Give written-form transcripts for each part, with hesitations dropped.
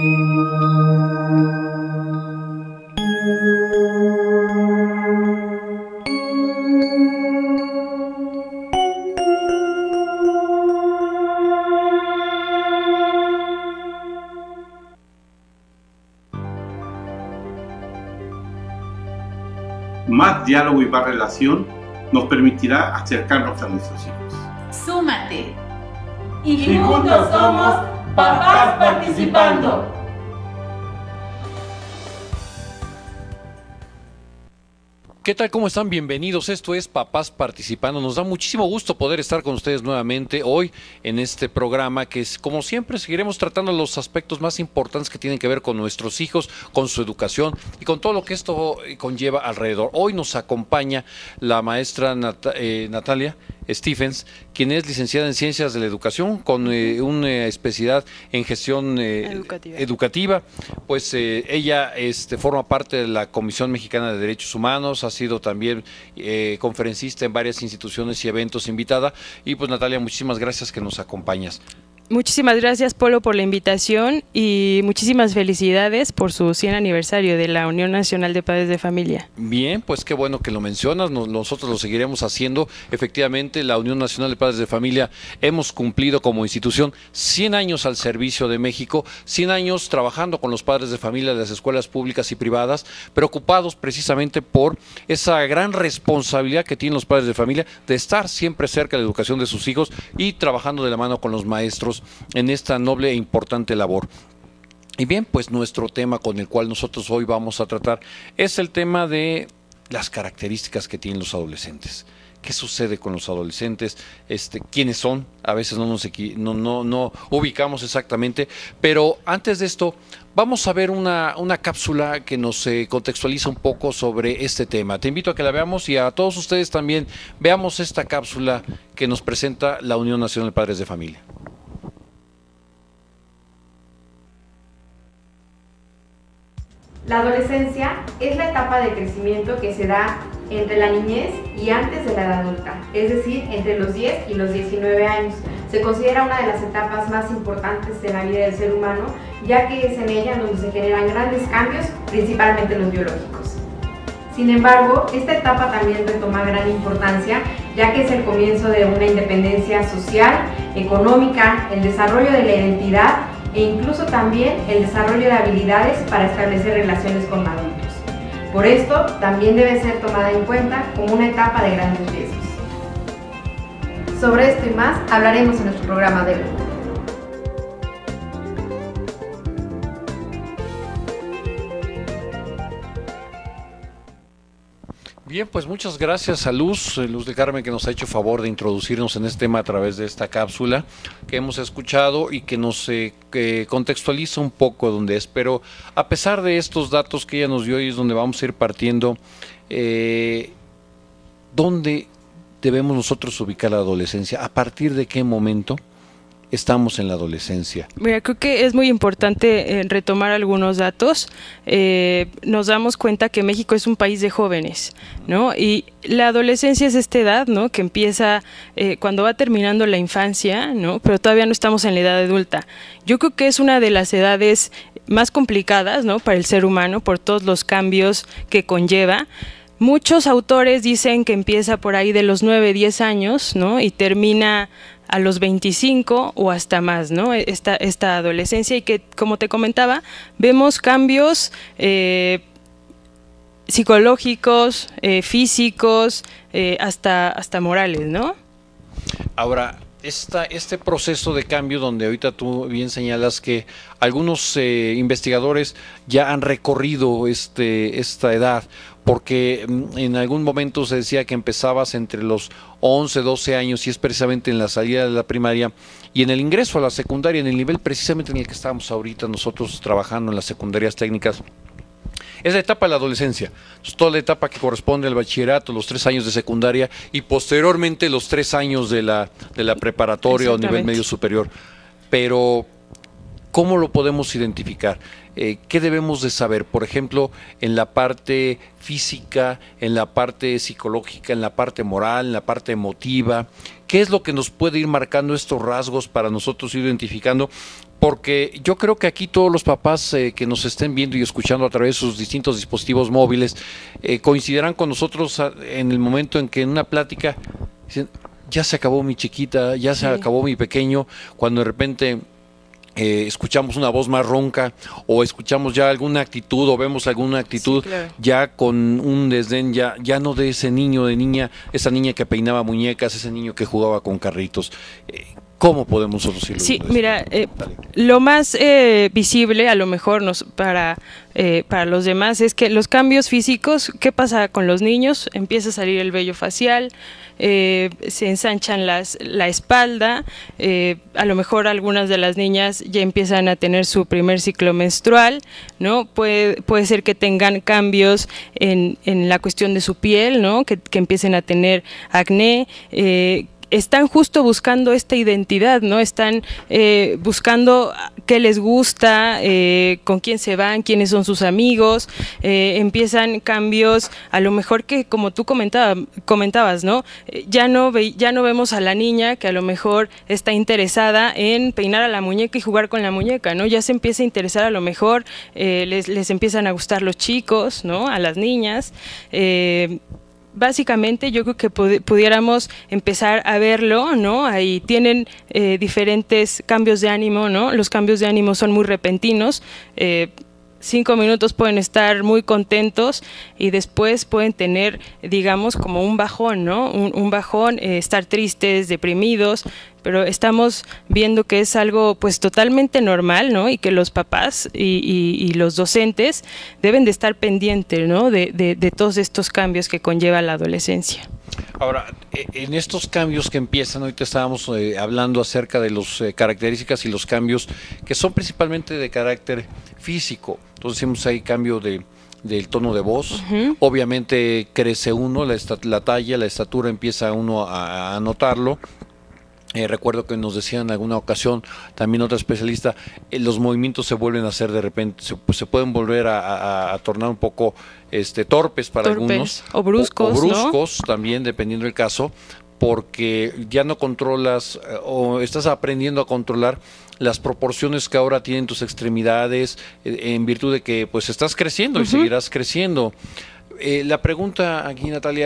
Más diálogo y más relación nos permitirá acercarnos a nuestros hijos. Súmate. Y juntos somos Papás Participando. ¿Qué tal? ¿Cómo están? Bienvenidos. Esto es Papás Participando. Nos da muchísimo gusto poder estar con ustedes nuevamente hoy en este programa que es, como siempre, seguiremos tratando los aspectos más importantes que tienen que ver con nuestros hijos, con su educación y con todo lo que esto conlleva alrededor. Hoy nos acompaña la maestra Natalia Stephens, quien es licenciada en Ciencias de la Educación con una especialidad en gestión educativa. Pues ella forma parte de la Comisión Mexicana de Derechos Humanos, ha sido también conferencista en varias instituciones y eventos invitada. Y pues Natalia, muchísimas gracias que nos acompañas. Muchísimas gracias, Polo, por la invitación y muchísimas felicidades por su 100 aniversario de la Unión Nacional de Padres de Familia. Bien, pues qué bueno que lo mencionas, nosotros lo seguiremos haciendo. Efectivamente, la Unión Nacional de Padres de Familia hemos cumplido como institución 100 años al servicio de México, 100 años trabajando con los padres de familia de las escuelas públicas y privadas, preocupados precisamente por esa gran responsabilidad que tienen los padres de familia de estar siempre cerca de la educación de sus hijos y trabajando de la mano con los maestros en esta noble e importante labor. Y bien, pues nuestro tema con el cual nosotros hoy vamos a tratar es el tema de las características que tienen los adolescentes. ¿Qué sucede con los adolescentes? ¿Quiénes son? A veces no ubicamos exactamente, pero antes de esto vamos a ver una cápsula que nos contextualiza un poco sobre este tema. Te invito a que la veamos y a todos ustedes también veamos esta cápsula que nos presenta la Unión Nacional de Padres de Familia. La adolescencia es la etapa de crecimiento que se da entre la niñez y antes de la edad adulta, es decir, entre los 10 y los 19 años. Se considera una de las etapas más importantes de la vida del ser humano, ya que es en ella donde se generan grandes cambios, principalmente los biológicos. Sin embargo, esta etapa también retoma gran importancia, ya que es el comienzo de una independencia social, económica, el desarrollo de la identidad e incluso también el desarrollo de habilidades para establecer relaciones con adultos. Por esto, también debe ser tomada en cuenta como una etapa de grandes riesgos. Sobre esto y más hablaremos en nuestro programa de hoy. Bien, pues muchas gracias a Luz de Carmen, que nos ha hecho favor de introducirnos en este tema a través de esta cápsula que hemos escuchado y que nos contextualiza un poco donde es. Pero a pesar de estos datos que ella nos dio y es donde vamos a ir partiendo, ¿dónde debemos nosotros ubicar la adolescencia? ¿A partir de qué momento estamos en la adolescencia? Mira, creo que es muy importante retomar algunos datos. Nos damos cuenta que México es un país de jóvenes, ¿no? Y la adolescencia es esta edad, ¿no?, que empieza cuando va terminando la infancia, ¿no?, pero todavía no estamos en la edad adulta. Yo creo que es una de las edades más complicadas, ¿no?, para el ser humano por todos los cambios que conlleva. Muchos autores dicen que empieza por ahí de los 9, 10 años, ¿no?, y termina a los 25 o hasta más, ¿no?, esta adolescencia, y que, como te comentaba, vemos cambios psicológicos, físicos, hasta morales, ¿no? Ahora, este proceso de cambio, donde ahorita tú bien señalas que algunos investigadores ya han recorrido esta edad, porque en algún momento se decía que empezabas entre los 11, 12 años, y es precisamente en la salida de la primaria y en el ingreso a la secundaria, en el nivel precisamente en el que estamos ahorita nosotros trabajando en las secundarias técnicas. Es la etapa de la adolescencia, es toda la etapa que corresponde al bachillerato, los 3 años de secundaria y posteriormente los 3 años de la preparatoria o nivel medio superior. Pero, ¿cómo lo podemos identificar? ¿Qué debemos de saber? Por ejemplo, en la parte física, en la parte psicológica, en la parte moral, en la parte emotiva. ¿Qué es lo que nos puede ir marcando estos rasgos para nosotros ir identificando? Porque yo creo que aquí todos los papás que nos estén viendo y escuchando a través de sus distintos dispositivos móviles coincidirán con nosotros en el momento en que en una plática dicen, ya se acabó mi chiquita, ya se acabó mi pequeño, cuando de repente escuchamos una voz más ronca o escuchamos ya alguna actitud o vemos alguna actitud ya con un desdén, ya no de ese niño, de niña, esa niña que peinaba muñecas, ese niño que jugaba con carritos. ¿Cómo podemos nosotros irlo? Sí, mira, lo más visible a lo mejor para los demás es que los cambios físicos, ¿qué pasa con los niños? Empieza a salir el vello facial, se ensanchan la espalda, a lo mejor algunas de las niñas ya empiezan a tener su primer ciclo menstrual, ¿no? Puede ser que tengan cambios en la cuestión de su piel, ¿no? Que empiecen a tener acné, están justo buscando esta identidad, ¿no? Están buscando qué les gusta, con quién se van, quiénes son sus amigos, empiezan cambios, a lo mejor que como tú comentabas, ¿no? Ya no vemos a la niña que a lo mejor está interesada en peinar a la muñeca y jugar con la muñeca, ¿no? Ya se empieza a interesar a lo mejor, les empiezan a gustar los chicos, ¿no? A las niñas, básicamente yo creo que pudiéramos empezar a verlo, ¿no? Ahí tienen diferentes cambios de ánimo, ¿no? Los cambios de ánimo son muy repentinos, 5 minutos pueden estar muy contentos y después pueden tener, digamos, como un bajón, ¿no? Un bajón, estar tristes, deprimidos, pero estamos viendo que es algo pues totalmente normal, ¿no? Y que los papás y los docentes deben de estar pendientes, ¿no? De todos estos cambios que conlleva la adolescencia. Ahora, en estos cambios que empiezan, ahorita estábamos hablando acerca de las características y los cambios que son principalmente de carácter físico. Entonces decimos hay cambio del tono de voz, obviamente crece uno, la talla, la estatura empieza uno a notarlo. Recuerdo que nos decían en alguna ocasión, también otra especialista, los movimientos se vuelven a hacer de repente, se pueden volver a tornar un poco torpes para algunos. O bruscos, o bruscos, ¿no? También, dependiendo del caso, porque ya no controlas o estás aprendiendo a controlar las proporciones que ahora tienen tus extremidades, en virtud de que pues estás creciendo y seguirás creciendo. La pregunta aquí, Natalia,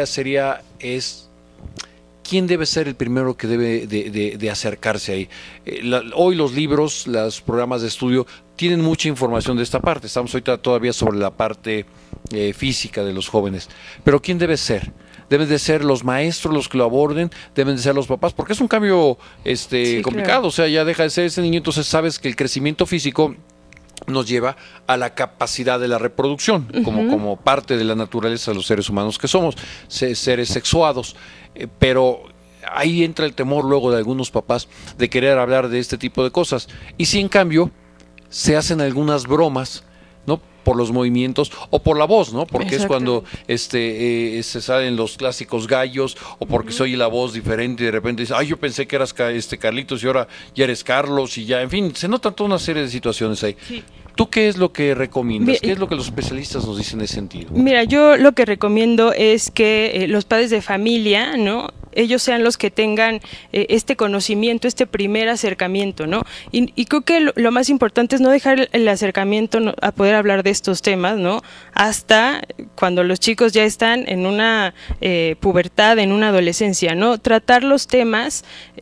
¿quién debe ser el primero que debe de acercarse ahí? Hoy los libros, los programas de estudio tienen mucha información de esta parte. Estamos ahorita todavía sobre la parte física de los jóvenes. Pero ¿quién debe ser? Deben de ser los maestros los que lo aborden, deben de ser los papás, porque es un cambio complicado. Claro. O sea, ya deja de ser ese niño, entonces sabes que el crecimiento físico nos lleva a la capacidad de la reproducción, como parte de la naturaleza de los seres humanos que somos, seres sexuados, pero ahí entra el temor luego de algunos papás de querer hablar de este tipo de cosas, y si en cambio se hacen algunas bromas, ¿no? Por los movimientos o por la voz, ¿no? Porque es cuando se salen los clásicos gallos o porque se oye la voz diferente y de repente dice, ay, yo pensé que eras Carlitos y ahora ya eres Carlos y ya, en fin, se notan toda una serie de situaciones ahí. Sí. ¿Tú qué es lo que recomiendas? ¿Qué es lo que los especialistas nos dicen en ese sentido? Mira, yo lo que recomiendo es que los padres de familia, ¿no? Ellos sean los que tengan este conocimiento, este primer acercamiento, ¿no? Y creo que lo más importante es no dejar el acercamiento a poder hablar de estos temas, ¿no? Hasta cuando los chicos ya están en una pubertad, en una adolescencia, ¿no? Tratar los temas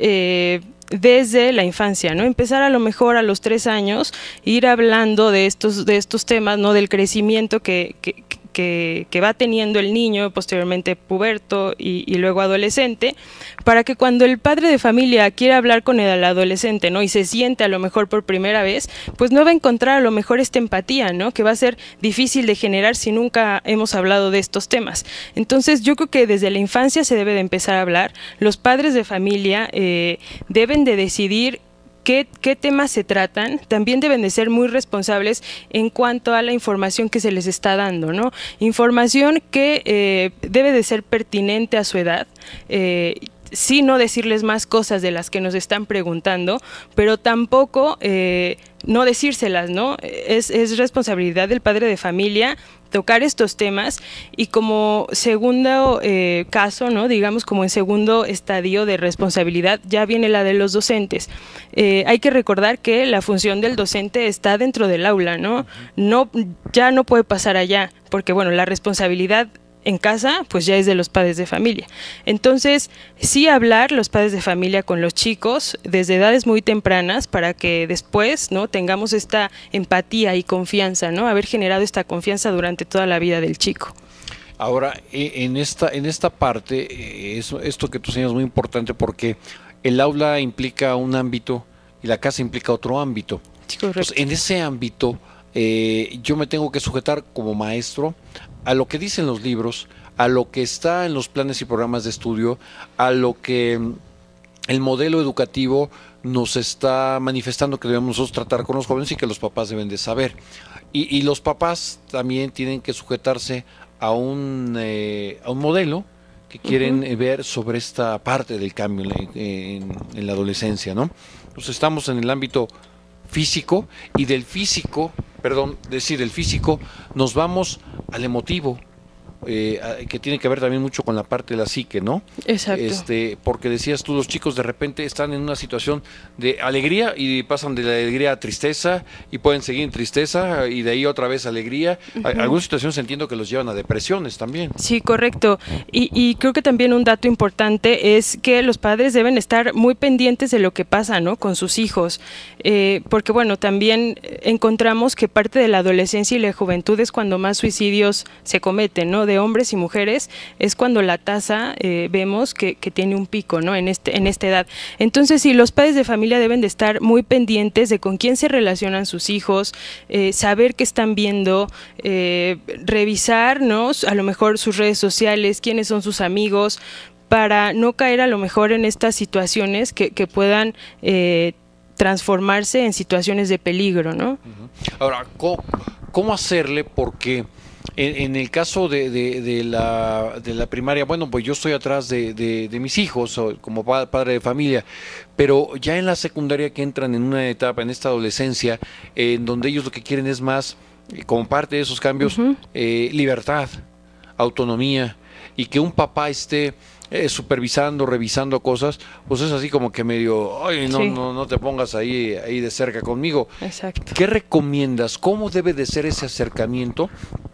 desde la infancia, ¿no? Empezar a lo mejor a los 3 años, ir hablando de estos temas, ¿no? Del crecimiento que va teniendo el niño, posteriormente puberto y luego adolescente, para que cuando el padre de familia quiera hablar con el adolescente, ¿no? Y se siente a lo mejor por primera vez, pues no va a encontrar a lo mejor esta empatía, ¿no? Que va a ser difícil de generar si nunca hemos hablado de estos temas. Entonces yo creo que desde la infancia se debe de empezar a hablar. Los padres de familia deben de decidir ¿Qué temas se tratan? También deben de ser muy responsables en cuanto a la información que se les está dando, ¿no? Información que debe de ser pertinente a su edad. sí no decirles más cosas de las que nos están preguntando, pero tampoco no decírselas, ¿no? Es responsabilidad del padre de familia tocar estos temas, y como segundo caso, ¿no? Digamos como en segundo estadio de responsabilidad, ya viene la de los docentes. Hay que recordar que la función del docente está dentro del aula, ¿no? Ya no puede pasar allá, porque bueno, la responsabilidad en casa pues ya es de los padres de familia. Entonces sí hablar los padres de familia con los chicos desde edades muy tempranas, para que después, ¿no?, tengamos esta empatía y confianza, ¿no?, haber generado esta confianza durante toda la vida del chico. Ahora, en esta parte, esto que tú señalas es muy importante, porque el aula implica un ámbito y la casa implica otro ámbito. Sí, correcto. Entonces, en ese ámbito yo me tengo que sujetar como maestro a lo que dicen los libros, a lo que está en los planes y programas de estudio, a lo que el modelo educativo nos está manifestando que debemos nosotros tratar con los jóvenes y que los papás deben de saber. Y los papás también tienen que sujetarse a un modelo que quieren ver sobre esta parte del cambio en la adolescencia, ¿no? Entonces estamos en el ámbito físico, y del físico nos vamos al emotivo, que tiene que ver también mucho con la parte de la psique, ¿no? Exacto. Porque decías tú, los chicos de repente están en una situación de alegría y pasan de la alegría a tristeza, y pueden seguir en tristeza y de ahí otra vez alegría. Algunas situaciones entiendo que los llevan a depresiones también. Sí, correcto. Y creo que también un dato importante es que los padres deben estar muy pendientes de lo que pasa, ¿no?, con sus hijos, porque bueno, también encontramos que parte de la adolescencia y la juventud es cuando más suicidios se cometen, ¿no?, de hombres y mujeres, es cuando la tasa vemos que tiene un pico, ¿no?, en esta edad. Entonces sí, los padres de familia deben de estar muy pendientes de con quién se relacionan sus hijos, saber qué están viendo, revisar, ¿no?, a lo mejor sus redes sociales, quiénes son sus amigos, para no caer a lo mejor en estas situaciones que puedan transformarse en situaciones de peligro, ¿no? Ahora, ¿cómo hacerle? Porque en el caso de la primaria, bueno, pues yo estoy atrás de mis hijos como padre de familia, pero ya en la secundaria, que entran en una etapa, en esta adolescencia, en donde ellos lo que quieren es más, como parte de esos cambios, libertad, autonomía, y que un papá esté supervisando, revisando cosas, pues es así como que medio, ay, no te pongas ahí de cerca conmigo. Exacto. ¿Qué recomiendas? ¿Cómo debe de ser ese acercamiento?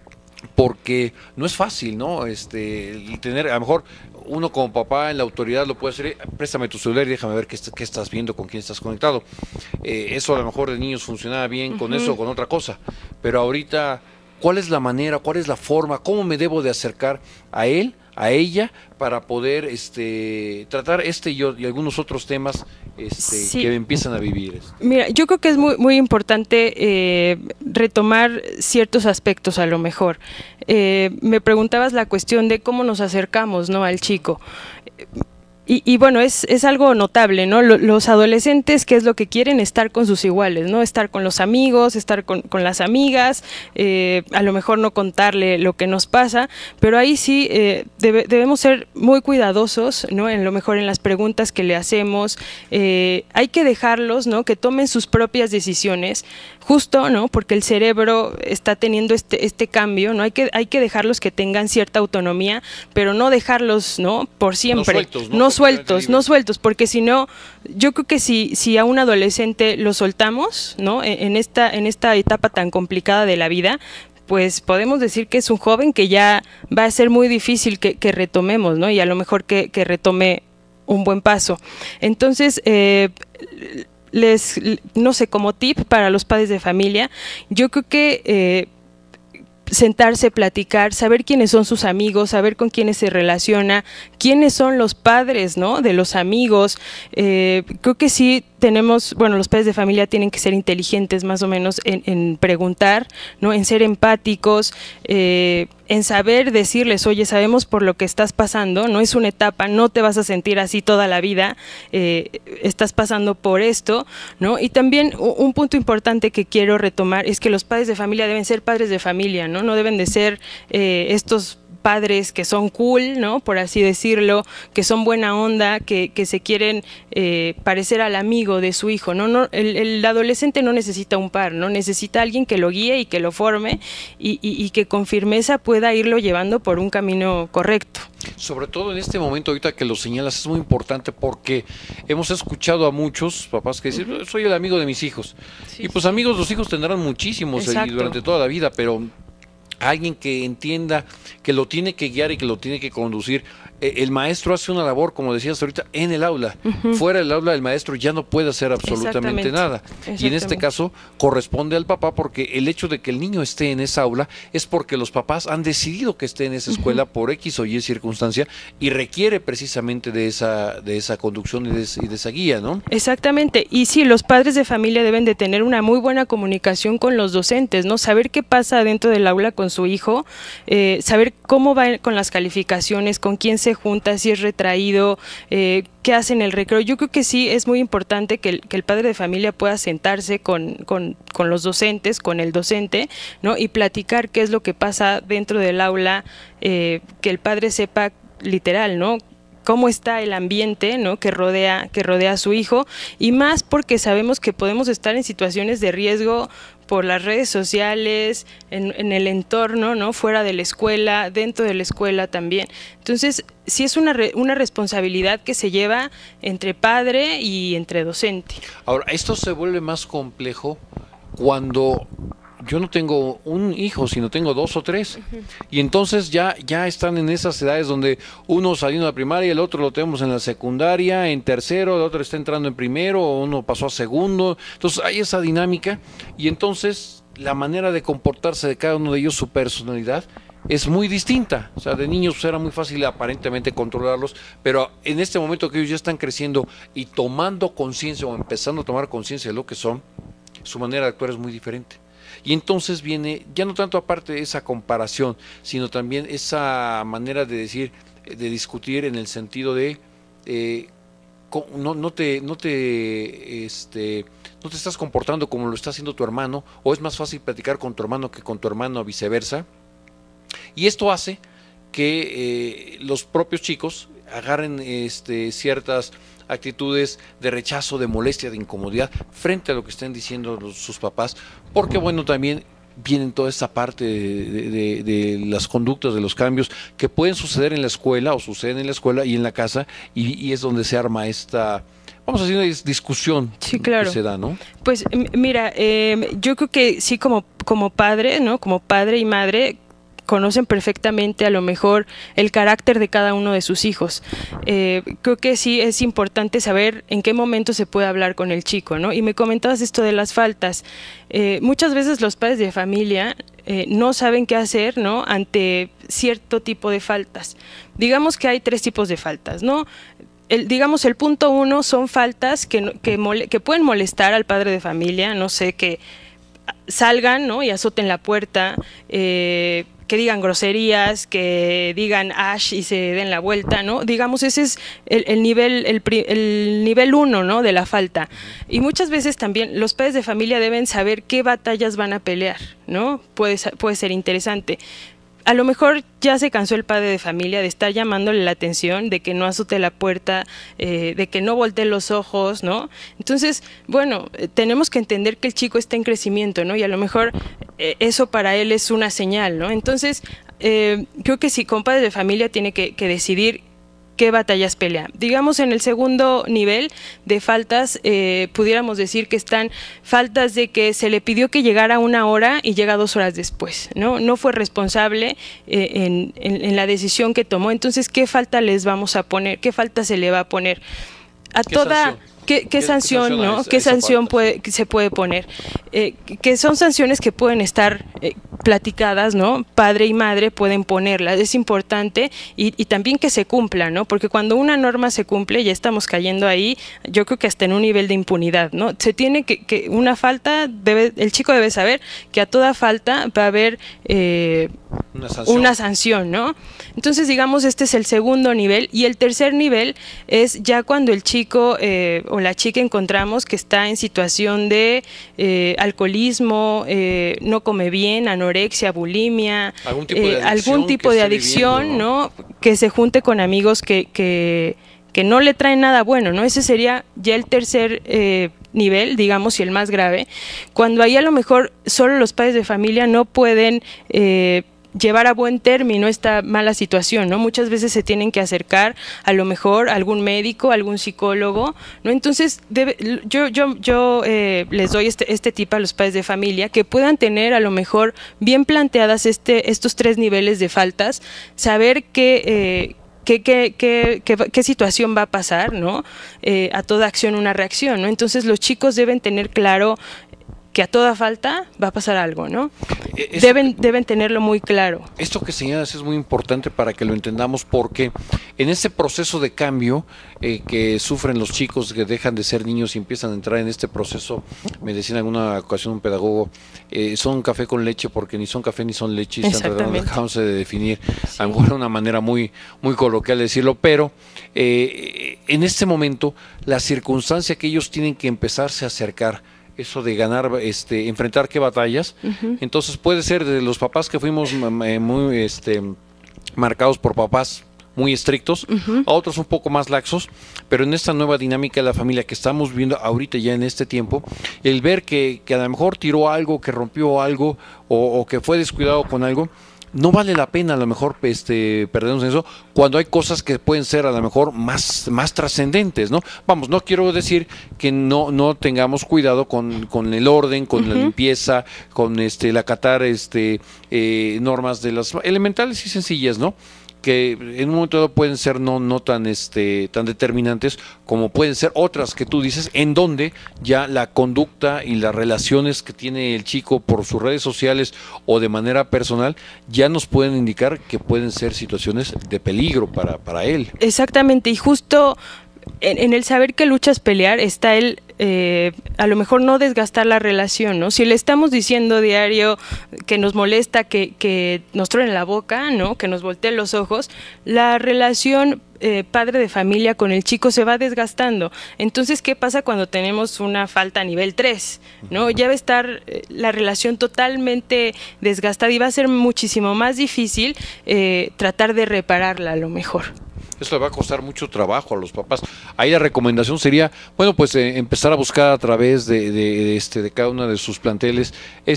Porque no es fácil, ¿no? Tener, a lo mejor uno como papá en la autoridad lo puede hacer, préstame tu celular y déjame ver qué estás viendo, con quién estás conectado. Eso a lo mejor de niños funcionaba bien con eso o con otra cosa, pero ahorita, ¿cuál es la manera, cuál es la forma, cómo me debo de acercar a él, a ella, para poder tratar y algunos otros temas sí, que empiezan a vivir? Mira, yo creo que es muy, muy importante retomar ciertos aspectos a lo mejor. Me preguntabas la cuestión de cómo nos acercamos, ¿no?, al chico. Y bueno, es algo notable, ¿no? Los adolescentes, ¿qué es lo que quieren? Estar con sus iguales, ¿no? Estar con los amigos, estar con las amigas, a lo mejor no contarle lo que nos pasa, pero ahí sí debemos ser muy cuidadosos, ¿no?, en lo mejor en las preguntas que le hacemos. Hay que dejarlos, ¿no?, que tomen sus propias decisiones, justo, ¿no?, porque el cerebro está teniendo este cambio, ¿no? Hay que dejarlos que tengan cierta autonomía, pero no dejarlos, ¿no?, por siempre. No sueltos, porque si no, yo creo que si a un adolescente lo soltamos, ¿no?, en esta etapa tan complicada de la vida, pues podemos decir que es un joven que ya va a ser muy difícil que retomemos, ¿no?, y a lo mejor que retome un buen paso. Entonces, no sé, como tip para los padres de familia, yo creo que sentarse, platicar, saber quiénes son sus amigos, saber con quiénes se relaciona, quiénes son los padres, ¿no?, de los amigos. Creo que sí tenemos, bueno, los padres de familia tienen que ser inteligentes más o menos en preguntar, ¿no?, en ser empáticos, en saber decirles, oye, sabemos por lo que estás pasando, no es una etapa, no te vas a sentir así toda la vida, estás pasando por esto, ¿no? Y también un punto importante que quiero retomar es que los padres de familia deben ser padres de familia, ¿no? No deben de ser estos padres que son cool, ¿no? Por así decirlo, que son buena onda, que se quieren parecer al amigo de su hijo, ¿no? El adolescente no necesita un par, ¿no? Necesita alguien que lo guíe y que lo forme y que con firmeza pueda irlo llevando por un camino correcto. Sobre todo en este momento, ahorita que lo señalas, es muy importante porque hemos escuchado a muchos papás que dicen, soy el amigo de mis hijos. Sí, y pues amigos los hijos tendrán muchísimos durante toda la vida, pero alguien que entienda que lo tiene que guiar y que lo tiene que conducir. El maestro hace una labor, como decías ahorita, en el aula. Fuera del aula el maestro ya no puede hacer absolutamente nada. Y en este caso corresponde al papá, porque el hecho de que el niño esté en esa aula es porque los papás han decidido que esté en esa escuela por X o Y circunstancia y requiere precisamente de esa conducción y de esa guía, ¿no? Exactamente. Y sí, los padres de familia deben de tener una muy buena comunicación con los docentes, ¿no? Saber qué pasa dentro del aula con su hijo, saber cómo va con las calificaciones, con quién se junta, si es retraído, qué hace en el recreo. Yo creo que sí es muy importante que el padre de familia pueda sentarse con los docentes, con el docente, ¿no? Y platicar qué es lo que pasa dentro del aula, que el padre sepa literal, ¿no? Cómo está el ambiente, ¿no? que rodea a su hijo, y más porque sabemos que podemos estar en situaciones de riesgo por las redes sociales, en el entorno, ¿no? Fuera de la escuela, dentro de la escuela también. Entonces, sí es una responsabilidad que se lleva entre padre y entre docente. Ahora, esto se vuelve más complejo cuando yo no tengo un hijo, sino tengo 2 o 3. Y entonces ya están en esas edades donde uno saliendo de la primaria, el otro lo tenemos en la secundaria, en tercero, el otro está entrando en primero, uno pasó a segundo. Entonces hay esa dinámica y entonces la manera de comportarse de cada uno de ellos, su personalidad, es muy distinta. O sea, de niños pues, era muy fácil aparentemente controlarlos, pero en este momento que ellos ya están creciendo y tomando conciencia o empezando a tomar conciencia de lo que son, su manera de actuar es muy diferente. Y entonces viene, ya no tanto aparte de esa comparación, sino también esa manera de decir, de discutir en el sentido de no te estás comportando como lo está haciendo tu hermano, o es más fácil platicar con tu hermano que con tu hermano o viceversa. Y esto hace que los propios chicos agarren ciertas actitudes de rechazo, de molestia, de incomodidad frente a lo que estén diciendo sus papás, porque bueno, también vienen toda esa parte de las conductas, de los cambios que pueden suceder en la escuela o suceden en la escuela y en la casa, y es donde se arma esta, vamos a decir, una discusión que se da, ¿no? Pues mira, yo creo que sí, como padre, ¿no? Como padre y madre, conocen perfectamente a lo mejor el carácter de cada uno de sus hijos. Creo que sí es importante saber en qué momento se puede hablar con el chico, ¿no? Y me comentabas esto de las faltas. Muchas veces los padres de familia no saben qué hacer, ¿no? Ante cierto tipo de faltas. Digamos que hay 3 tipos de faltas, ¿no? Digamos, el punto 1 son faltas que pueden molestar al padre de familia, no sé, que salgan, ¿no? Y azoten la puerta, que digan groserías, que digan ash y se den la vuelta, ¿no? Digamos, ese es el nivel 1, ¿no? De la falta. Y muchas veces también los padres de familia deben saber qué batallas van a pelear, ¿no? Puede ser interesante. A lo mejor ya se cansó el padre de familia de estar llamándole la atención, de que no azote la puerta, de que no voltee los ojos, ¿no? Entonces, bueno, tenemos que entender que el chico está en crecimiento, ¿no? Y a lo mejor eso para él es una señal, ¿no? Entonces, creo que si como padre de familia tiene que decidir qué batallas pelea. Digamos, en el segundo nivel de faltas, pudiéramos decir que están faltas de que se le pidió que llegara 1 hora y llega 2 horas después, ¿no? No fue responsable en la decisión que tomó. Entonces, ¿qué falta les vamos a poner? ¿Qué falta se le va a poner? A toda... ¿Qué sanción, ¿no? ¿Qué sanción se puede poner? Que son sanciones que pueden estar platicadas, ¿no? Padre y madre pueden ponerlas, es importante, y también que se cumpla, ¿no? Porque cuando una norma se cumple, ya estamos cayendo ahí, yo creo que hasta en un nivel de impunidad, ¿no? Se tiene que una falta, el chico debe saber que a toda falta va a haber una sanción, ¿no? Entonces, digamos, este es el segundo nivel, y el tercer nivel es ya cuando el chico o o la chica encontramos que está en situación de alcoholismo, no come bien, anorexia, bulimia, algún tipo de adicción, ¿no? Que se junte con amigos que no le traen nada bueno, ¿no? Ese sería ya el tercer nivel, digamos, y el más grave, cuando ahí a lo mejor solo los padres de familia no pueden llevar a buen término esta mala situación, ¿no? Muchas veces se tienen que acercar a lo mejor a algún médico, algún psicólogo, ¿no? Entonces yo les doy este tip a los padres de familia, que puedan tener a lo mejor bien planteadas estos 3 niveles de faltas, saber qué situación va a pasar, ¿no? A toda acción una reacción, ¿no? Entonces los chicos deben tener claro que a toda falta va a pasar algo, ¿no? Deben tenerlo muy claro. Esto que señalas es muy importante para que lo entendamos, porque en este proceso de cambio que sufren los chicos que dejan de ser niños y empiezan a entrar en este proceso, me decía en alguna ocasión un pedagogo, son café con leche porque ni son café ni son leche, y están tratando de definir, sí. A lo mejor una manera muy coloquial de decirlo, pero en este momento la circunstancia que ellos tienen que empezarse a acercar, eso de ganar, enfrentar qué batallas, entonces puede ser de los papás que fuimos muy marcados por papás muy estrictos, a otros un poco más laxos, pero en esta nueva dinámica de la familia que estamos viendo ahorita ya en este tiempo, el ver que a lo mejor tiró algo, que rompió algo o que fue descuidado con algo, no vale la pena a lo mejor perdernos en eso cuando hay cosas que pueden ser a lo mejor más trascendentes, ¿no? Vamos, no quiero decir que no tengamos cuidado con el orden, con la limpieza, con el acatar normas de las elementales y sencillas, ¿no? Que en un momento dado pueden ser no tan determinantes como pueden ser otras que tú dices, en donde ya la conducta y las relaciones que tiene el chico por sus redes sociales o de manera personal ya nos pueden indicar que pueden ser situaciones de peligro para él. Exactamente, y justo en el saber que luchas pelear está el a lo mejor no desgastar la relación, ¿no? Si le estamos diciendo diario que nos molesta que nos truene la boca, ¿no? Que nos volteen los ojos, la relación padre de familia con el chico se va desgastando. Entonces, ¿qué pasa cuando tenemos una falta a nivel 3? ¿No? Ya va a estar la relación totalmente desgastada y va a ser muchísimo más difícil tratar de repararla a lo mejor. Eso le va a costar mucho trabajo a los papás. Ahí la recomendación sería, bueno, pues empezar a buscar a través de cada una de sus planteles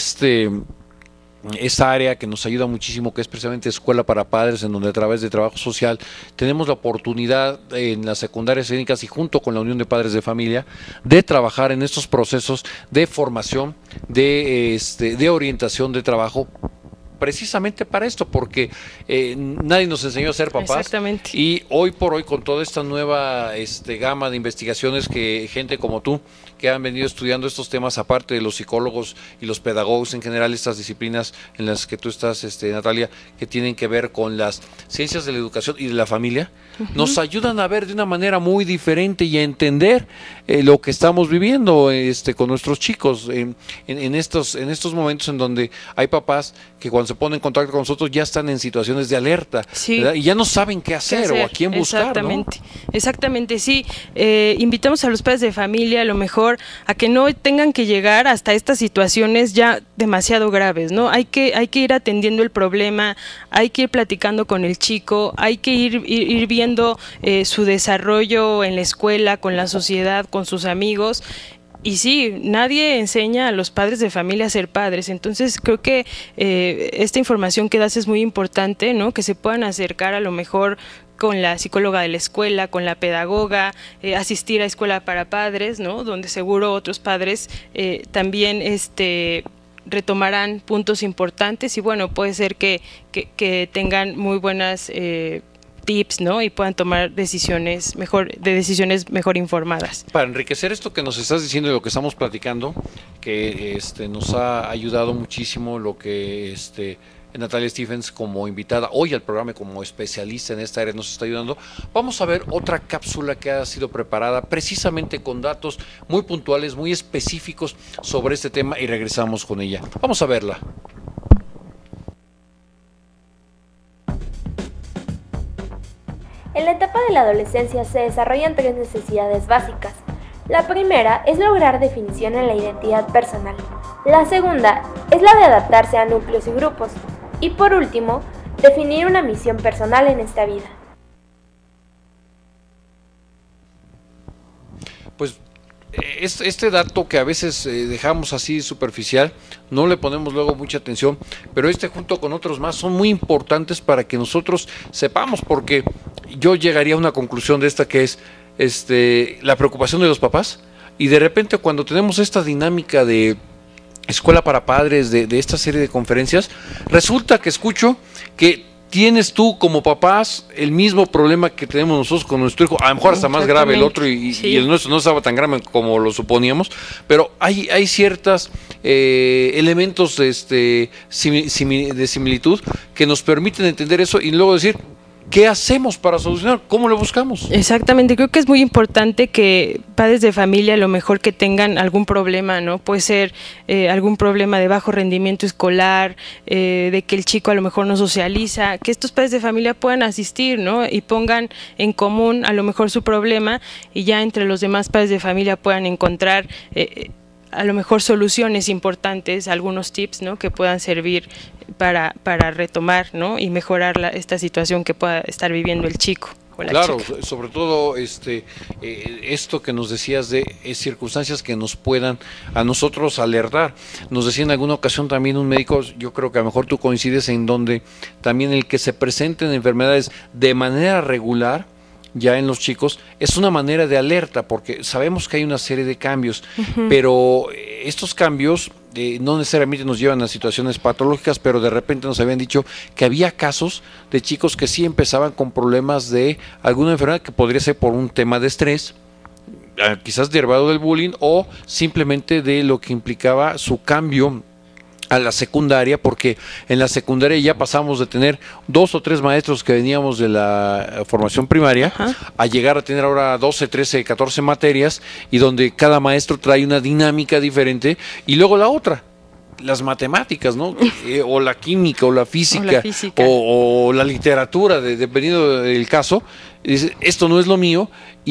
esa área que nos ayuda muchísimo, que es precisamente Escuela para Padres, en donde a través de trabajo social tenemos la oportunidad en las secundarias técnicas y junto con la Unión de Padres de Familia de trabajar en estos procesos de formación, de orientación de trabajo, precisamente para esto, porque nadie nos enseñó a ser papás. Exactamente. Y hoy por hoy, con toda esta nueva gama de investigaciones que gente como tú, que han venido estudiando estos temas, aparte de los psicólogos y los pedagogos en general, estas disciplinas en las que tú estás, Natalia, que tienen que ver con las ciencias de la educación y de la familia, nos ayudan a ver de una manera muy diferente y a entender lo que estamos viviendo con nuestros chicos en estos momentos en donde hay papás que cuando se ponen en contacto con nosotros ya están en situaciones de alerta, sí, y ya no saben qué hacer o a quién buscar. Exactamente, ¿no? Exactamente, sí. Invitamos a los padres de familia a lo mejor a que no tengan que llegar hasta estas situaciones ya demasiado graves, ¿no? Hay que ir atendiendo el problema, hay que ir platicando con el chico, hay que ir viendo su desarrollo en la escuela, con la sociedad, con sus amigos. Y sí, nadie enseña a los padres de familia a ser padres, entonces creo que esta información que das es muy importante, ¿no? Que se puedan acercar a lo mejor con la psicóloga de la escuela, con la pedagoga, asistir a Escuela para Padres, ¿no? Donde seguro otros padres también retomarán puntos importantes y bueno, puede ser que tengan muy buenas tips, ¿no? Y puedan tomar decisiones mejor informadas. Para enriquecer esto que nos estás diciendo y lo que estamos platicando, que nos ha ayudado muchísimo lo que Natalia Stephens como invitada hoy al programa como especialista en esta área nos está ayudando. Vamos a ver otra cápsula que ha sido preparada precisamente con datos muy puntuales, muy específicos sobre este tema y regresamos con ella. Vamos a verla. En la etapa de la adolescencia se desarrollan 3 necesidades básicas: La primera es lograr definición en la identidad personal. La segunda es la de adaptarse a núcleos y grupos. Y por último, definir una misión personal en esta vida. Pues este dato que a veces dejamos así superficial, no le ponemos luego mucha atención, pero junto con otros más son muy importantes para que nosotros sepamos, porque yo llegaría a una conclusión de esta que es la preocupación de los papás, y de repente cuando tenemos esta dinámica de escuela para padres, de esta serie de conferencias, resulta que escucho que tienes tú como papás el mismo problema que tenemos nosotros con nuestro hijo, a lo mejor hasta más grave el otro, y el nuestro no estaba tan grave como lo suponíamos, pero hay ciertos elementos de similitud que nos permiten entender eso y luego decir, ¿qué hacemos para solucionar? ¿Cómo lo buscamos? Exactamente, creo que es muy importante que padres de familia a lo mejor que tengan algún problema, ¿no? Puede ser algún problema de bajo rendimiento escolar, de que el chico a lo mejor no socializa, que estos padres de familia puedan asistir, ¿no? Y pongan en común a lo mejor su problema y ya entre los demás padres de familia puedan encontrar a lo mejor soluciones importantes, algunos tips, ¿no? Que puedan servir para retomar, ¿no? Y mejorar esta situación que pueda estar viviendo el chico o la chica. Claro, sobre todo esto que nos decías de circunstancias que nos puedan a nosotros alertar. Nos decía en alguna ocasión también un médico, yo creo que a lo mejor tú coincides, en donde también el que se presenten enfermedades de manera regular ya en los chicos es una manera de alerta, porque sabemos que hay una serie de cambios, pero estos cambios no necesariamente nos llevan a situaciones patológicas, pero de repente nos habían dicho que había casos de chicos que sí empezaban con problemas de alguna enfermedad que podría ser por un tema de estrés, quizás derivado del bullying o simplemente de lo que implicaba su cambio a la secundaria, porque en la secundaria ya pasamos de tener 2 o 3 maestros que veníamos de la formación primaria a llegar a tener ahora 12, 13, 14 materias, y donde cada maestro trae una dinámica diferente, y luego la otra, las matemáticas, ¿no? O la química, o la física, o la literatura, dependiendo del caso. Dice, esto no es lo mío,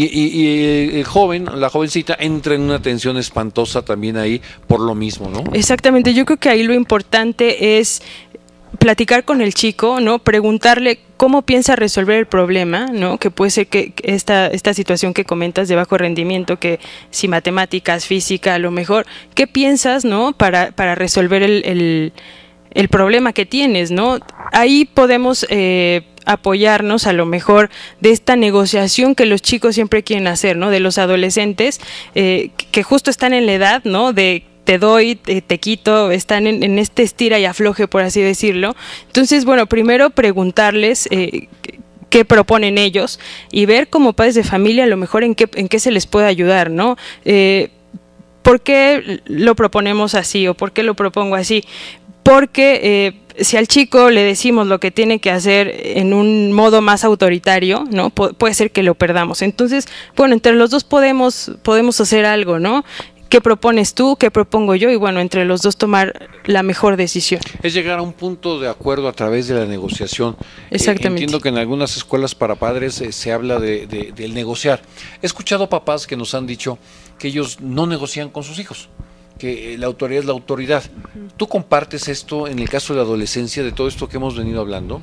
y el joven, la jovencita entra en una tensión espantosa también ahí por lo mismo, ¿no? Exactamente, yo creo que ahí lo importante es platicar con el chico, ¿no? Preguntarle cómo piensa resolver el problema, ¿no? Que puede ser que esta situación que comentas de bajo rendimiento, que si matemáticas, física, a lo mejor, ¿qué piensas, ¿no? Para resolver el problema que tienes, ¿no? Ahí podemos apoyarnos a lo mejor de esta negociación que los chicos siempre quieren hacer, ¿no? De los adolescentes que justo están en la edad, ¿no? De te doy, te quito, están en este estira y afloje, por así decirlo. Entonces, bueno, primero preguntarles qué proponen ellos y ver como padres de familia a lo mejor en qué se les puede ayudar, ¿no? ¿Por qué lo proponemos así o por qué lo propongo así? Porque si al chico le decimos lo que tiene que hacer en un modo más autoritario, ¿no? Puede ser que lo perdamos. Entonces, bueno, entre los dos podemos hacer algo, ¿no? ¿Qué propones tú? ¿Qué propongo yo? Y bueno, entre los dos tomar la mejor decisión. Es llegar a un punto de acuerdo a través de la negociación. Exactamente. Entiendo que en algunas escuelas para padres se habla del negociar. He escuchado papás que nos han dicho que ellos no negocian con sus hijos, que la autoridad es la autoridad. ¿Tú compartes esto en el caso de la adolescencia, de todo esto que hemos venido hablando?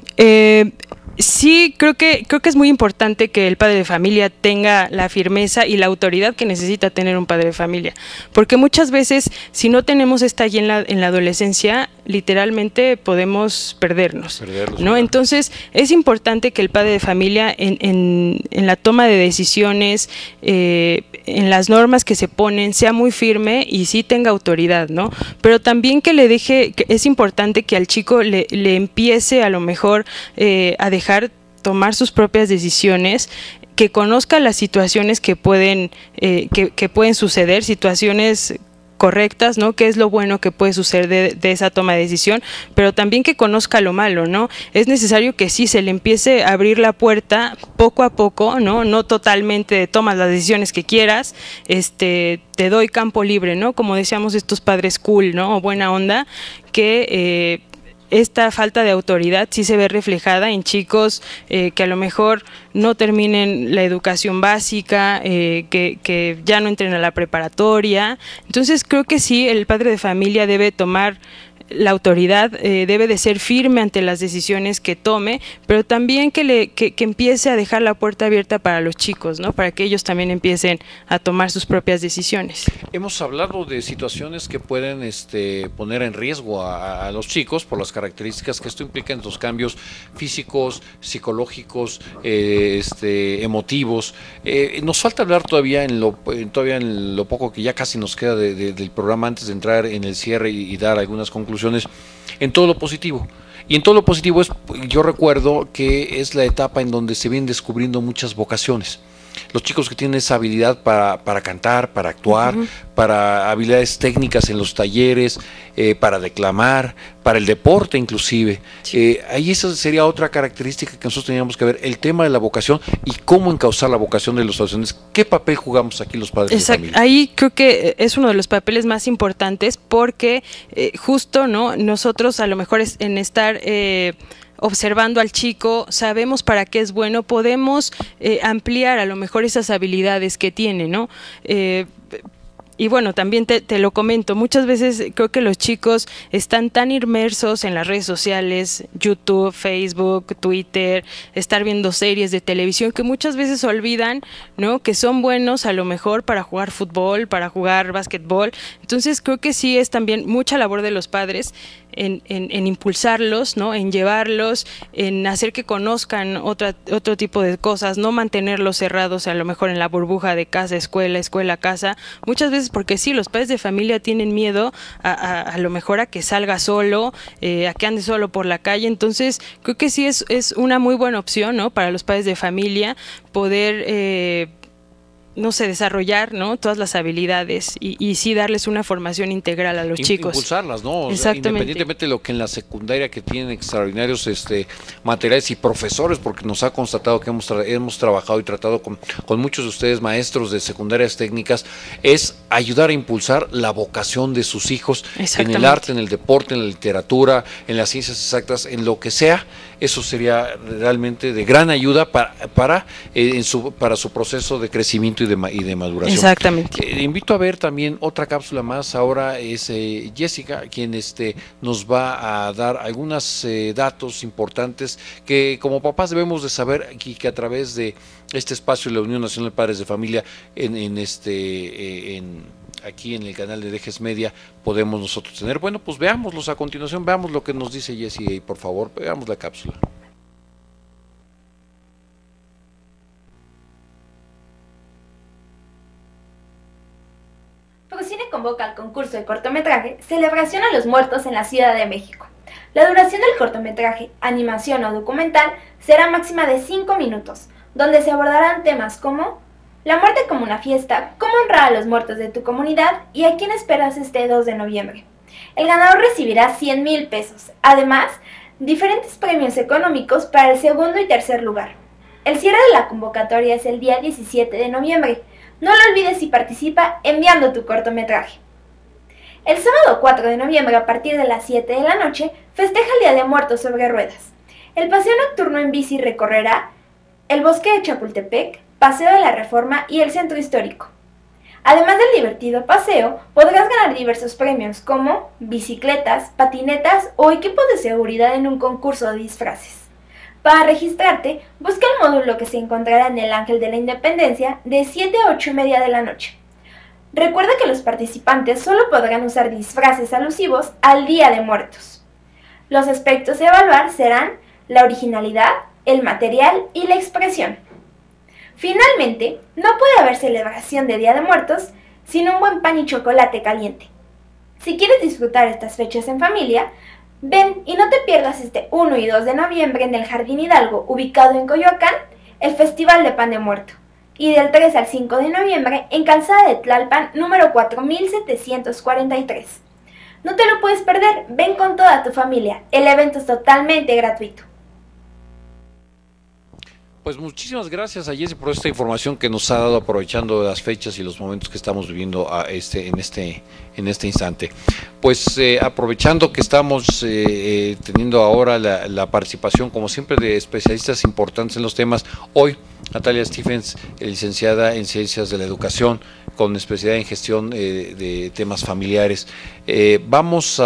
Sí, creo que es muy importante que el padre de familia tenga la firmeza y la autoridad que necesita tener un padre de familia, porque muchas veces si no tenemos esta guía en la adolescencia, literalmente podemos perdernos, ¿no? Entonces es importante que el padre de familia en la toma de decisiones, en las normas que se ponen, sea muy firme y sí tenga autoridad, ¿no? Pero también que le deje, que es importante que al chico le empiece a lo mejor a dejar tomar sus propias decisiones, que conozca las situaciones que pueden suceder, situaciones correctas, ¿no? Qué es lo bueno que puede suceder de esa toma de decisión, pero también que conozca lo malo, ¿no? Es necesario que sí se le empiece a abrir la puerta poco a poco, ¿no? No totalmente tomas las decisiones que quieras, te doy campo libre, ¿no? Como decíamos estos padres cool, ¿no? O buena onda, que esta falta de autoridad sí se ve reflejada en chicos que a lo mejor no terminen la educación básica, que ya no entren a la preparatoria. Entonces creo que sí, el padre de familia debe tomar la autoridad, debe de ser firme ante las decisiones que tome, pero también que empiece a dejar la puerta abierta para los chicos, ¿no? Para que ellos también empiecen a tomar sus propias decisiones. Hemos hablado de situaciones que pueden poner en riesgo a los chicos por las características que esto implica en los cambios físicos, psicológicos, emotivos. Nos falta hablar todavía en lo poco que ya casi nos queda del programa antes de entrar en el cierre y dar algunas conclusiones. En todo lo positivo. Y en todo lo positivo yo recuerdo que es la etapa en donde se vienen descubriendo muchas vocaciones. Los chicos que tienen esa habilidad para cantar, para actuar, para habilidades técnicas en los talleres, para declamar, para el deporte inclusive. Sí. Ahí esa sería otra característica que nosotros teníamos que ver, el tema de la vocación y cómo encauzar la vocación de los adolescentes. ¿Qué papel jugamos aquí los padres de familia? Ahí creo que es uno de los papeles más importantes porque justo, ¿no? Nosotros a lo mejor en estar observando al chico, sabemos para qué es bueno, podemos ampliar a lo mejor esas habilidades que tiene, ¿no? Y bueno, también te lo comento, muchas veces creo que los chicos están tan inmersos en las redes sociales, YouTube, Facebook, Twitter, estar viendo series de televisión, que muchas veces olvidan, ¿no? Que son buenos a lo mejor para jugar fútbol, para jugar básquetbol. Entonces creo que sí es también mucha labor de los padres en impulsarlos, ¿no? En llevarlos, en hacer que conozcan otro tipo de cosas, no mantenerlos cerrados a lo mejor en la burbuja de casa, escuela, casa. Muchas veces porque sí, los padres de familia tienen miedo a lo mejor a que salga solo, a que ande solo por la calle. Entonces creo que sí es una muy buena opción, ¿no? Para los padres de familia poder no sé, desarrollar, ¿no? Todas las habilidades y sí darles una formación integral a los chicos. Impulsarlas, ¿no? O sea, exactamente. Independientemente de lo que en la secundaria que tienen extraordinarios materiales y profesores, porque nos ha constatado que hemos trabajado y tratado con muchos de ustedes, maestros de secundarias técnicas, es ayudar a impulsar la vocación de sus hijos en el arte, en el deporte, en la literatura, en las ciencias exactas, en lo que sea. Eso sería realmente de gran ayuda para su proceso de crecimiento y de maduración. Exactamente. Invito a ver también otra cápsula más. Ahora es Jessica quien nos va a dar algunos datos importantes que como papás debemos de saber y que a través de este espacio de la Unión Nacional de Padres de Familia aquí en el canal de Dejes Media podemos nosotros tener. Bueno, pues veámoslos a continuación, veamos lo que nos dice Jessie y por favor, veamos la cápsula. Procine convoca al concurso de cortometraje Celebración a los Muertos en la Ciudad de México. La duración del cortometraje, animación o documental será máxima de 5 minutos, donde se abordarán temas como la muerte como una fiesta, cómo honrar a los muertos de tu comunidad y a quién esperas este 2 de noviembre. El ganador recibirá 100,000 pesos, además, diferentes premios económicos para el segundo y tercer lugar. El cierre de la convocatoria es el día 17 de noviembre. No lo olvides y participa enviando tu cortometraje. El sábado 4 de noviembre a partir de las 7 de la noche festeja el Día de Muertos sobre Ruedas. El paseo nocturno en bici recorrerá el bosque de Chapultepec, Paseo de la Reforma y el Centro Histórico. Además del divertido paseo, podrás ganar diversos premios como bicicletas, patinetas o equipos de seguridad en un concurso de disfraces. Para registrarte, busca el módulo que se encontrará en el Ángel de la Independencia de 7 a 8:30 de la noche. Recuerda que los participantes solo podrán usar disfraces alusivos al Día de Muertos. Los aspectos a evaluar serán la originalidad, el material y la expresión. Finalmente, no puede haber celebración de Día de Muertos sin un buen pan y chocolate caliente. Si quieres disfrutar estas fechas en familia, ven y no te pierdas este 1 y 2 de noviembre en el Jardín Hidalgo, ubicado en Coyoacán, el Festival de Pan de Muerto. Y del 3 al 5 de noviembre en Calzada de Tlalpan, número 4743. No te lo puedes perder, ven con toda tu familia. El evento es totalmente gratuito. Pues muchísimas gracias a Jessy por esta información que nos ha dado, aprovechando las fechas y los momentos que estamos viviendo en este instante. Pues aprovechando que estamos teniendo ahora la participación, como siempre, de especialistas importantes en los temas. Hoy, Natalia Stephens, licenciada en Ciencias de la Educación, con especialidad en gestión de temas familiares. Vamos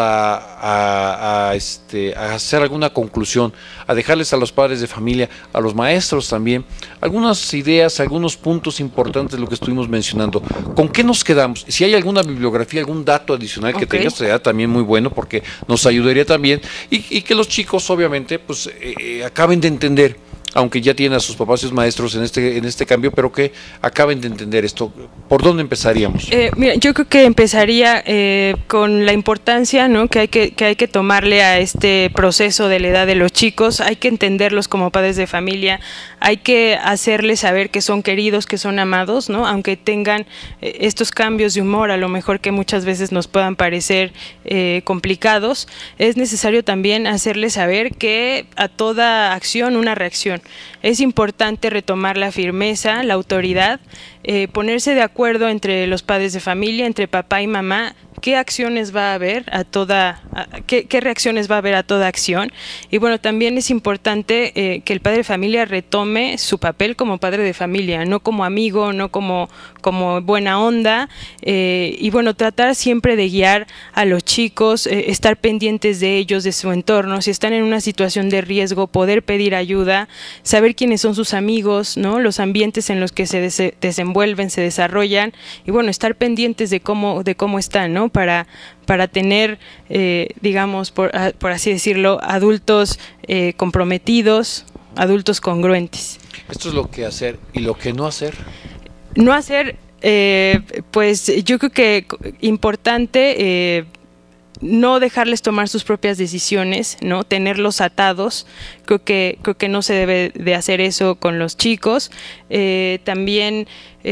a hacer alguna conclusión, a dejarles a los padres de familia, a los maestros también, algunas ideas, algunos puntos importantes de lo que estuvimos mencionando. ¿Con qué nos quedamos? Si hay alguna bibliografía, algún dato adicional que tengas, sería también muy bueno, porque nos ayudaría también, y que los chicos obviamente pues acaben de entender, aunque ya tienen a sus papás y sus maestros en este cambio, pero que acaben de entender esto. ¿Por dónde empezaríamos? Mira, yo creo que empezaría con la importancia, ¿no?, que hay que tomarle a este proceso de la edad de los chicos. Hay que entenderlos como padres de familia, hay que hacerles saber que son queridos, que son amados, ¿no?, aunque tengan estos cambios de humor, a lo mejor que muchas veces nos puedan parecer complicados. Es necesario también hacerles saber que a toda acción una reacción. Es importante retomar la firmeza, la autoridad, ponerse de acuerdo entre los padres de familia, entre papá y mamá, qué acciones va a haber qué reacciones va a haber a toda acción. Y bueno, también es importante que el padre de familia retome su papel como padre de familia, no como amigo, no como buena onda, y bueno, tratar siempre de guiar a los chicos, estar pendientes de ellos, de su entorno. Si están en una situación de riesgo, poder pedir ayuda, saber quiénes son sus amigos, ¿no?, los ambientes en los que se desenvuelven, se desarrollan, y bueno, estar pendientes de cómo están, ¿no?, para tener, digamos, por así decirlo, adultos comprometidos, adultos congruentes. Esto es lo que hacer. ¿Y lo que no hacer? No hacer, pues yo creo que importante, no dejarles tomar sus propias decisiones, ¿no?, tenerlos atados. Creo que no se debe de hacer eso con los chicos. También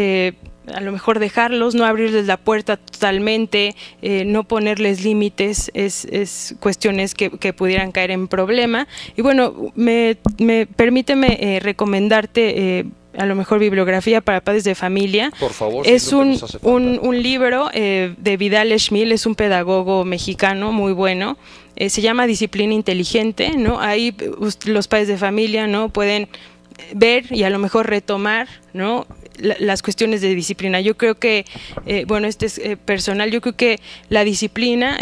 a lo mejor dejarlos, no abrirles la puerta totalmente, no ponerles límites, es cuestiones que pudieran caer en problema. Y bueno, permíteme recomendarte a lo mejor bibliografía para padres de familia. Por favor. Es un libro de Vidal Schmil, es un pedagogo mexicano muy bueno. Se llama Disciplina Inteligente, ¿no? Ahí los padres de familia, ¿no?, pueden ver y a lo mejor retomar, ¿no?, las cuestiones de disciplina. Yo creo que, bueno, este es personal, yo creo que la disciplina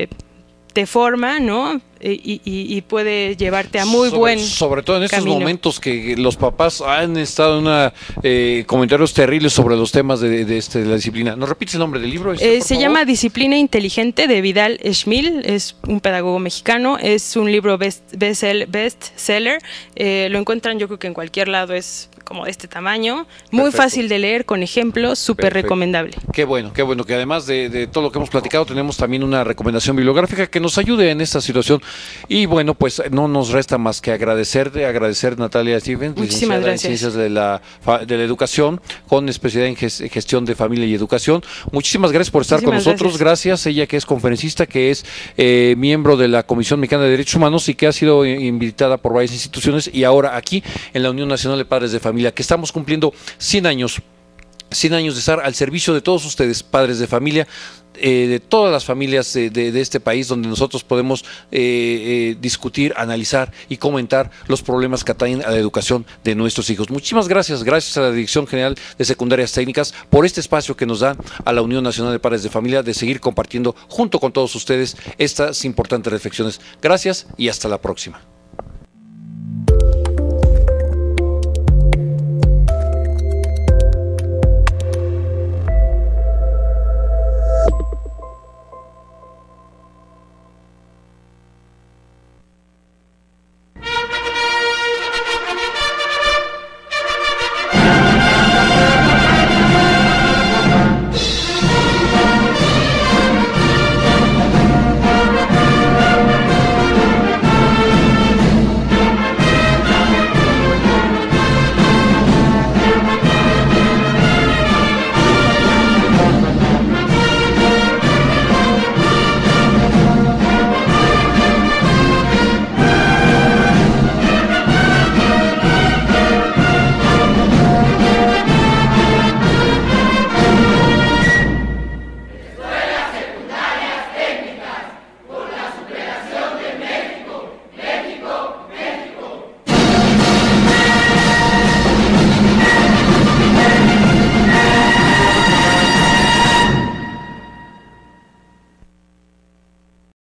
te forma, ¿no?, y puede llevarte a muy buen sobre todo en estos camino. Momentos que los papás han estado en comentarios terribles sobre los temas de la disciplina. ¿Nos repites el nombre del libro? Se llama Disciplina Inteligente, de Vidal Schmil, es un pedagogo mexicano, es un libro bestseller, lo encuentran yo creo que en cualquier lado, es como de este tamaño, muy fácil de leer, con ejemplos, súper recomendable. Qué bueno, que además de todo lo que hemos platicado, tenemos también una recomendación bibliográfica que nos ayude en esta situación. Y bueno, pues no nos resta más que agradecer Natalia Stephens, licenciada en Ciencias de la Educación, con especialidad en Gestión de Familia y Educación. Muchísimas gracias por estar con nosotros. Gracias. Ella, que es conferencista, que es miembro de la Comisión Mexicana de Derechos Humanos y que ha sido invitada por varias instituciones, y ahora aquí en la Unión Nacional de Padres de Familia, que estamos cumpliendo 100 años de estar al servicio de todos ustedes, padres de familia, de todas las familias de este país, donde nosotros podemos discutir, analizar y comentar los problemas que atañen a la educación de nuestros hijos. Muchísimas gracias a la Dirección General de Secundarias Técnicas por este espacio que nos da a la Unión Nacional de Padres de Familia de seguir compartiendo junto con todos ustedes estas importantes reflexiones. Gracias y hasta la próxima.